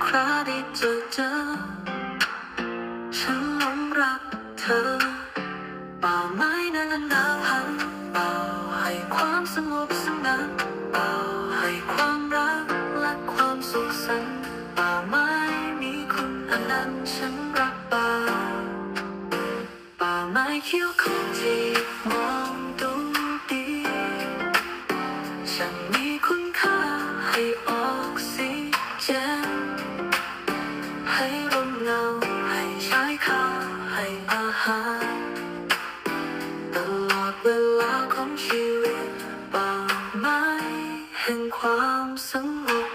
คราได้เจอฉันหลงรักเธอป่าไม้นั้นหนาวหันเปล่าให้ความสงบสงัดเปล่าให้ความรักและความสุขสันต์ป่าไม้มีคุณอันนั้นฉันรักป่าไม้เขียวขจีมองดูดีฉันมีคุณค่าให้ออกซิเจนให้ลมเงาให้ชายคาให้อาหารตลอดเวลาของชีวิตป่าไม้แห่งความสงบ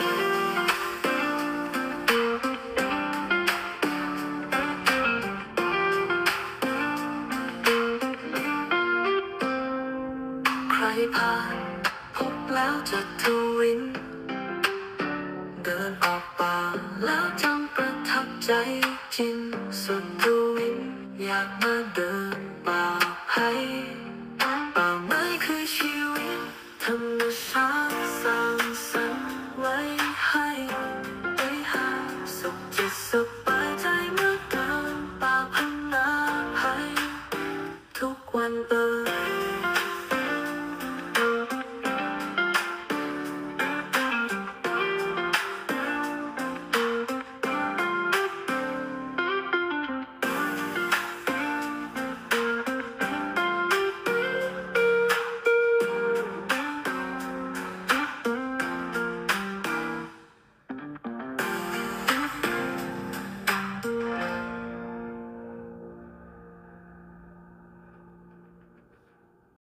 ใครผ่านพบแล้วจะทวินเดินออกป่าแล้วจำประทับใจจริงสุดทวินอยากมาเดินป่าให้ป่าไม้คือชีวิตธรรมชาติสร้างสรรค์ไว้ให้ได้หาสุขจิตสบายใจเมื่อเดินป่าพันนาให้ทุกวัน